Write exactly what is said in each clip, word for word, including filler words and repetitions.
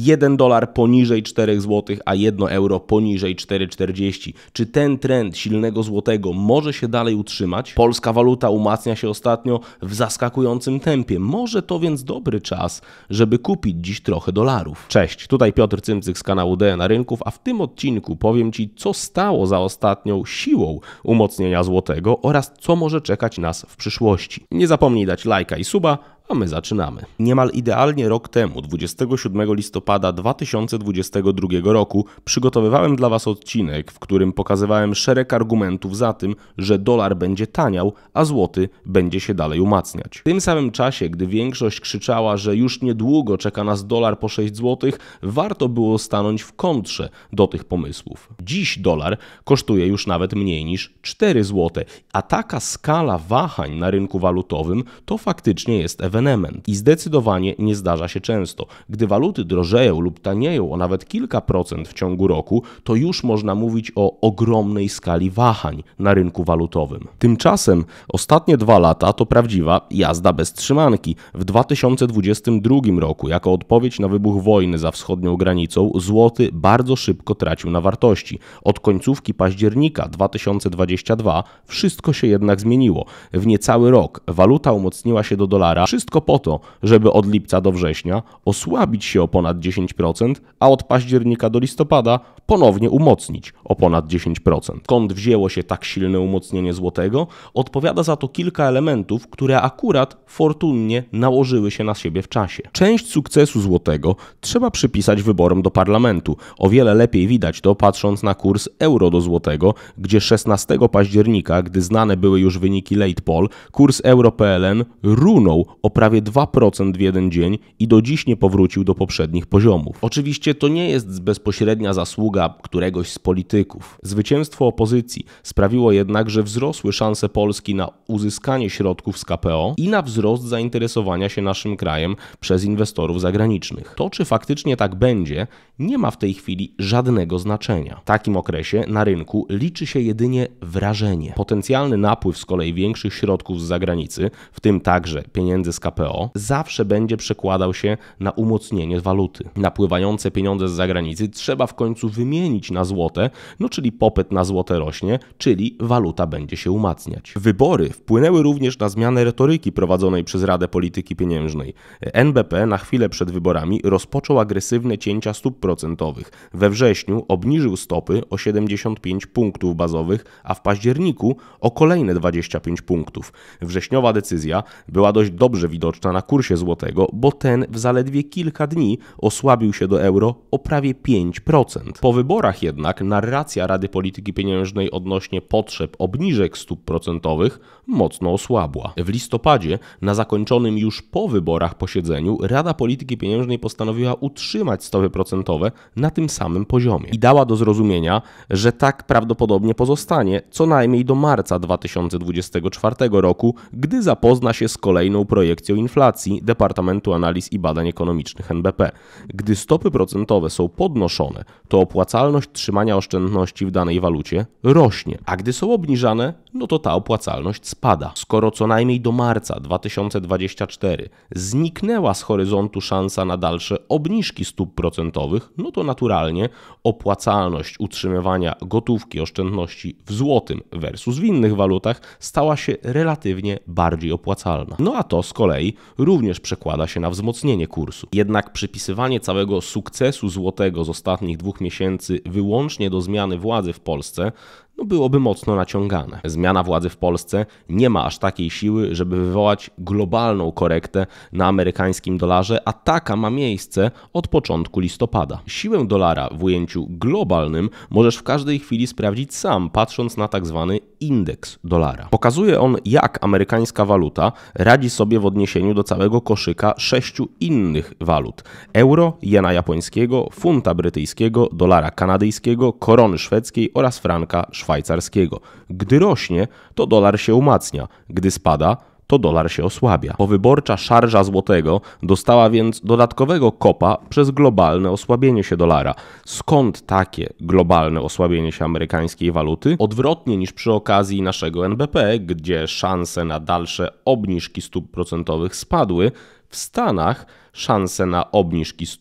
jeden dolar poniżej czterech złotych, a jedno euro poniżej cztery czterdzieści. Czy ten trend silnego złotego może się dalej utrzymać? Polska waluta umacnia się ostatnio w zaskakującym tempie. Może to więc dobry czas, żeby kupić dziś trochę dolarów. Cześć, tutaj Piotr Cymcyk z kanału D N A Rynków, a w tym odcinku powiem Ci, co stało za ostatnią siłą umocnienia złotego oraz co może czekać nas w przyszłości. Nie zapomnij dać lajka i suba, a my zaczynamy. Niemal idealnie rok temu, dwudziestego siódmego listopada dwa tysiące dwudziestego drugiego roku, przygotowywałem dla Was odcinek, w którym pokazywałem szereg argumentów za tym, że dolar będzie taniał, a złoty będzie się dalej umacniać. W tym samym czasie, gdy większość krzyczała, że już niedługo czeka nas dolar po sześć złotych, warto było stanąć w kontrze do tych pomysłów. Dziś dolar kosztuje już nawet mniej niż cztery złote, a taka skala wahań na rynku walutowym to faktycznie jest ewenement. I zdecydowanie nie zdarza się często. Gdy waluty drożeją lub tanieją o nawet kilka procent w ciągu roku, to już można mówić o ogromnej skali wahań na rynku walutowym. Tymczasem ostatnie dwa lata to prawdziwa jazda bez trzymanki. W dwa tysiące dwudziestym drugim roku, jako odpowiedź na wybuch wojny za wschodnią granicą, złoty bardzo szybko tracił na wartości. Od końcówki października dwa tysiące dwudziestego drugiego wszystko się jednak zmieniło. W niecały rok waluta umocniła się do dolara, wszystko po to, żeby od lipca do września osłabić się o ponad dziesięć procent, a od października do listopada ponownie umocnić o ponad dziesięć procent. Skąd wzięło się tak silne umocnienie złotego? Odpowiada za to kilka elementów, które akurat fortunnie nałożyły się na siebie w czasie. Część sukcesu złotego trzeba przypisać wyborom do parlamentu. O wiele lepiej widać to, patrząc na kurs euro do złotego, gdzie szesnastego października, gdy znane były już wyniki late poll, kurs euro P L N runął o prawie dwa procent w jeden dzień i do dziś nie powrócił do poprzednich poziomów. Oczywiście to nie jest bezpośrednia zasługa któregoś z polityków. Zwycięstwo opozycji sprawiło jednak, że wzrosły szanse Polski na uzyskanie środków z K P O i na wzrost zainteresowania się naszym krajem przez inwestorów zagranicznych. To, czy faktycznie tak będzie, nie ma w tej chwili żadnego znaczenia. W takim okresie na rynku liczy się jedynie wrażenie. Potencjalny napływ z kolei większych środków z zagranicy, w tym także pieniędzy z K P O, zawsze będzie przekładał się na umocnienie waluty. Napływające pieniądze z zagranicy trzeba w końcu wymienić na złote, no czyli popyt na złote rośnie, czyli waluta będzie się umacniać. Wybory wpłynęły również na zmianę retoryki prowadzonej przez Radę Polityki Pieniężnej. N B P na chwilę przed wyborami rozpoczął agresywne cięcia stóp procentowych. We wrześniu obniżył stopy o siedemdziesiąt pięć punktów bazowych, a w październiku o kolejne dwadzieścia pięć punktów. Wrześniowa decyzja była dość dobrze widoczna na kursie złotego, bo ten w zaledwie kilka dni osłabił się do euro o prawie pięć procent. Po wyborach jednak narracja Rady Polityki Pieniężnej odnośnie potrzeb obniżek stóp procentowych mocno osłabła. W listopadzie, na zakończonym już po wyborach posiedzeniu, Rada Polityki Pieniężnej postanowiła utrzymać stopy procentowe na tym samym poziomie i dała do zrozumienia, że tak prawdopodobnie pozostanie co najmniej do marca dwa tysiące dwudziestego czwartego roku, gdy zapozna się z kolejną projekcją inflacji Departamentu Analiz i Badań Ekonomicznych N B P. Gdy stopy procentowe są podnoszone, to opłacalność trzymania oszczędności w danej walucie rośnie, a gdy są obniżane, no to ta opłacalność spada. Skoro co najmniej do marca dwa tysiące dwudziestego czwartego zniknęła z horyzontu szansa na dalsze obniżki stóp procentowych, no to naturalnie opłacalność utrzymywania gotówki oszczędności w złotym versus w innych walutach stała się relatywnie bardziej opłacalna. No a to z kolei również przekłada się na wzmocnienie kursu. Jednak przypisywanie całego sukcesu złotego z ostatnich dwóch miesięcy wyłącznie do zmiany władzy w Polsce no byłoby mocno naciągane. Zmiana władzy w Polsce nie ma aż takiej siły, żeby wywołać globalną korektę na amerykańskim dolarze, a taka ma miejsce od początku listopada. Siłę dolara w ujęciu globalnym możesz w każdej chwili sprawdzić sam, patrząc na tak zwany indeks dolara. Pokazuje on, jak amerykańska waluta radzi sobie w odniesieniu do całego koszyka sześciu innych walut: euro, jena japońskiego, funta brytyjskiego, dolara kanadyjskiego, korony szwedzkiej oraz franka szwajcarskiego. Gdy rośnie, to dolar się umacnia, gdy spada, to dolar się osłabia. Powyborcza szarża złotego dostała więc dodatkowego kopa przez globalne osłabienie się dolara. Skąd takie globalne osłabienie się amerykańskiej waluty? Odwrotnie niż przy okazji naszego N B P, gdzie szanse na dalsze obniżki stóp procentowych spadły, w Stanach szanse na obniżki stóp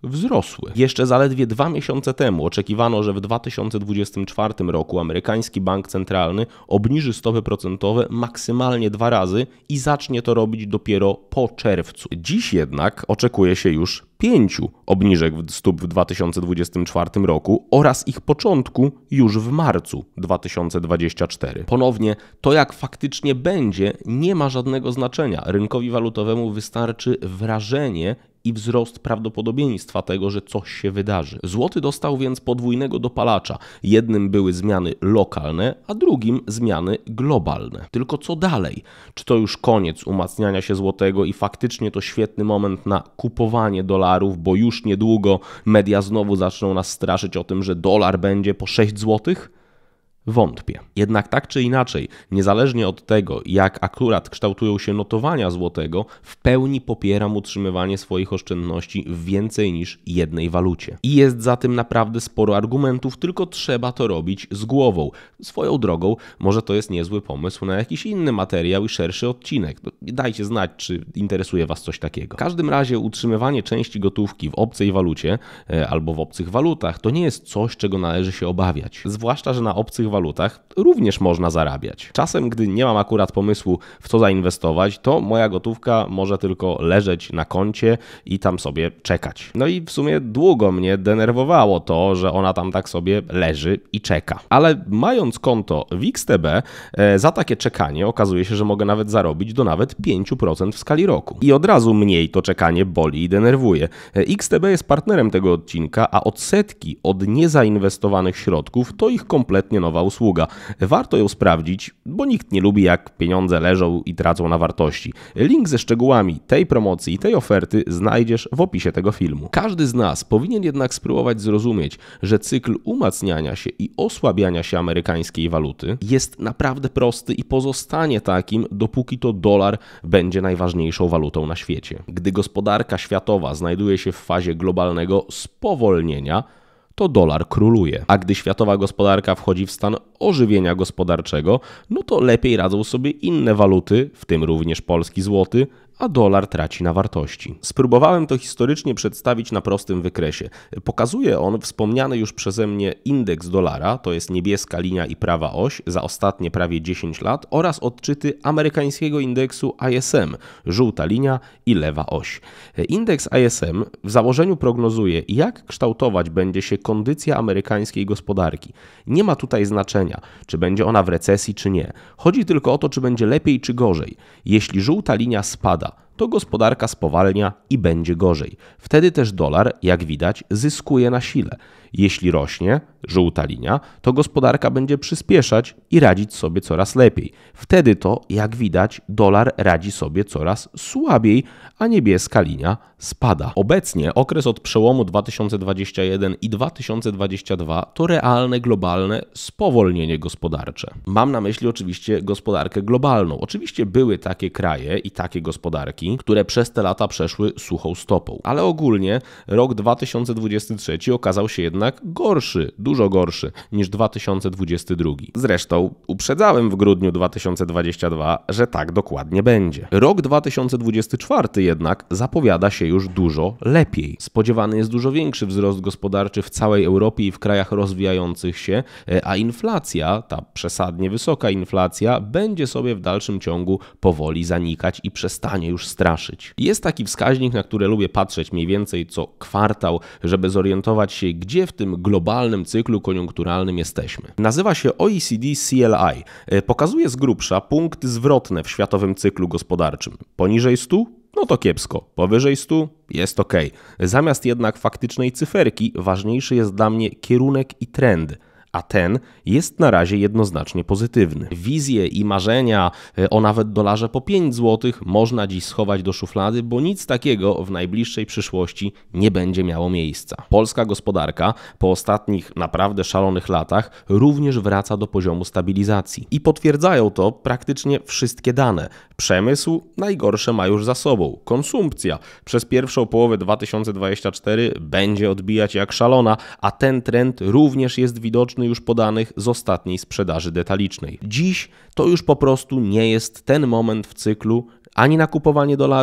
wzrosły. Jeszcze zaledwie dwa miesiące temu oczekiwano, że w dwa tysiące dwudziestym czwartym roku amerykański bank centralny obniży stopy procentowe maksymalnie dwa razy i zacznie to robić dopiero po czerwcu. Dziś jednak oczekuje się już pięciu obniżek stóp w dwa tysiące dwudziestym czwartym roku oraz ich początku już w marcu dwa tysiące dwudziestym czwartym. Ponownie, to jak faktycznie będzie, nie ma żadnego znaczenia. Rynkowi walutowemu wystarczy wrażenie i wzrost prawdopodobieństwa tego, że coś się wydarzy. Złoty dostał więc podwójnego dopalacza. Jednym były zmiany lokalne, a drugim zmiany globalne. Tylko co dalej? Czy to już koniec umacniania się złotego i faktycznie to świetny moment na kupowanie dolarów, bo już niedługo media znowu zaczną nas straszyć o tym, że dolar będzie po sześć złotych? Wątpię. Jednak tak czy inaczej, niezależnie od tego, jak akurat kształtują się notowania złotego, w pełni popieram utrzymywanie swoich oszczędności w więcej niż jednej walucie. I jest za tym naprawdę sporo argumentów, tylko trzeba to robić z głową. Swoją drogą, może to jest niezły pomysł na jakiś inny materiał i szerszy odcinek. Dajcie znać, czy interesuje Was coś takiego. W każdym razie utrzymywanie części gotówki w obcej walucie e, albo w obcych walutach to nie jest coś, czego należy się obawiać. Zwłaszcza, że na obcych walutach walutach również można zarabiać. Czasem, gdy nie mam akurat pomysłu, w co zainwestować, to moja gotówka może tylko leżeć na koncie i tam sobie czekać. No i w sumie długo mnie denerwowało to, że ona tam tak sobie leży i czeka. Ale mając konto w X T B, e, za takie czekanie okazuje się, że mogę nawet zarobić do nawet pięć procent w skali roku. I od razu mniej to czekanie boli i denerwuje. E, X T B jest partnerem tego odcinka, a odsetki od niezainwestowanych środków to ich kompletnie nowa usługa. Warto ją sprawdzić, bo nikt nie lubi, jak pieniądze leżą i tracą na wartości. Link ze szczegółami tej promocji i tej oferty znajdziesz w opisie tego filmu. Każdy z nas powinien jednak spróbować zrozumieć, że cykl umacniania się i osłabiania się amerykańskiej waluty jest naprawdę prosty i pozostanie takim, dopóki to dolar będzie najważniejszą walutą na świecie. Gdy gospodarka światowa znajduje się w fazie globalnego spowolnienia, to dolar króluje. A gdy światowa gospodarka wchodzi w stan ożywienia gospodarczego, no to lepiej radzą sobie inne waluty, w tym również polski złoty, a dolar traci na wartości. Spróbowałem to historycznie przedstawić na prostym wykresie. Pokazuje on wspomniany już przeze mnie indeks dolara, to jest niebieska linia i prawa oś za ostatnie prawie dziesięć lat oraz odczyty amerykańskiego indeksu I S M, żółta linia i lewa oś. Indeks I S M w założeniu prognozuje, jak kształtować będzie się kondycja amerykańskiej gospodarki. Nie ma tutaj znaczenia, czy będzie ona w recesji, czy nie. Chodzi tylko o to, czy będzie lepiej, czy gorzej. Jeśli żółta linia spada, to gospodarka spowalnia i będzie gorzej. Wtedy też dolar, jak widać, zyskuje na sile. Jeśli rośnie, żółta linia, to gospodarka będzie przyspieszać i radzić sobie coraz lepiej. Wtedy to, jak widać, dolar radzi sobie coraz słabiej, a niebieska linia spada. Obecnie okres od przełomu dwa tysiące dwudziestego pierwszego i dwa tysiące dwudziestego drugiego to realne, globalne spowolnienie gospodarcze. Mam na myśli oczywiście gospodarkę globalną. Oczywiście były takie kraje i takie gospodarki, które przez te lata przeszły suchą stopą. Ale ogólnie rok dwa tysiące dwudziesty trzeci okazał się jednak gorszy, dużo gorszy niż dwa tysiące dwudziesty drugi. Zresztą uprzedzałem w grudniu dwa tysiące dwudziestego drugiego, że tak dokładnie będzie. Rok dwa tysiące dwudziesty czwarty jednak zapowiada się już dużo lepiej. Spodziewany jest dużo większy wzrost gospodarczy w całej Europie i w krajach rozwijających się, a inflacja, ta przesadnie wysoka inflacja, będzie sobie w dalszym ciągu powoli zanikać i przestanie już straszyć. Jest taki wskaźnik, na który lubię patrzeć mniej więcej co kwartał, żeby zorientować się, gdzie w tym globalnym cyklu koniunkturalnym jesteśmy. Nazywa się O E C D C L I. Pokazuje z grubsza punkty zwrotne w światowym cyklu gospodarczym. Poniżej stu? No to kiepsko. Powyżej stu? Jest ok. Zamiast jednak faktycznej cyferki ważniejszy jest dla mnie kierunek i trend. A ten jest na razie jednoznacznie pozytywny. Wizje i marzenia o nawet dolarze po pięć złotych można dziś schować do szuflady, bo nic takiego w najbliższej przyszłości nie będzie miało miejsca. Polska gospodarka po ostatnich naprawdę szalonych latach również wraca do poziomu stabilizacji. I potwierdzają to praktycznie wszystkie dane. Przemysł najgorsze ma już za sobą. Konsumpcja przez pierwszą połowę dwa tysiące dwudziestego czwartego będzie odbijać jak szalona, a ten trend również jest widoczny już po danych z ostatniej sprzedaży detalicznej. Dziś to już po prostu nie jest ten moment w cyklu ani na kupowanie dolarów,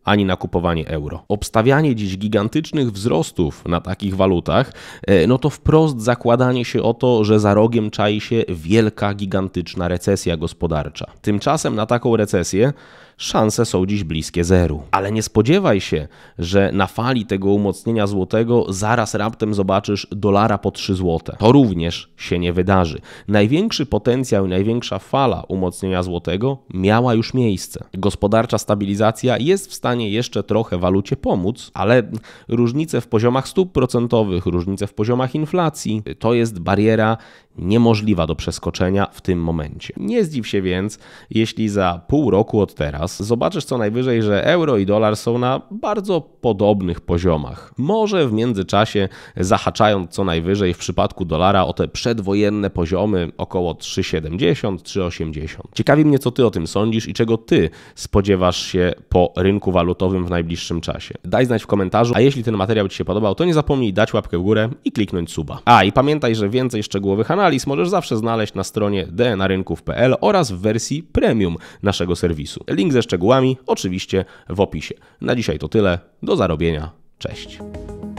ani na kupowanie euro. Obstawianie dziś gigantycznych wzrostów na takich walutach, no to wprost zakładanie się o to, że za rogiem czai się wielka, gigantyczna recesja gospodarcza. Tymczasem na taką recesję szanse są dziś bliskie zeru. Ale nie spodziewaj się, że na fali tego umocnienia złotego zaraz raptem zobaczysz dolara po trzy złote. To również się nie wydarzy. Największy potencjał i największa fala umocnienia złotego miała już miejsce. Gospodarcza stabilizacja jest w stanie jeszcze trochę walucie pomóc, ale różnice w poziomach stóp procentowych, różnice w poziomach inflacji, to jest bariera niemożliwa do przeskoczenia w tym momencie. Nie zdziw się więc, jeśli za pół roku od teraz zobaczysz co najwyżej, że euro i dolar są na bardzo podobnych poziomach. Może w międzyczasie zahaczając co najwyżej w przypadku dolara o te przedwojenne poziomy około trzy siedemdziesiąt, trzy osiemdziesiąt. Ciekawi mnie, co ty o tym sądzisz i czego ty spodziewasz się po rynku walutowym w najbliższym czasie. Daj znać w komentarzu, a jeśli ten materiał ci się podobał, to nie zapomnij dać łapkę w górę i kliknąć suba. A i pamiętaj, że więcej szczegółowych analiz możesz zawsze znaleźć na stronie d n a rynków kropka p l oraz w wersji premium naszego serwisu. Link ze szczegółami oczywiście w opisie. Na dzisiaj to tyle. Do zarobienia. Cześć.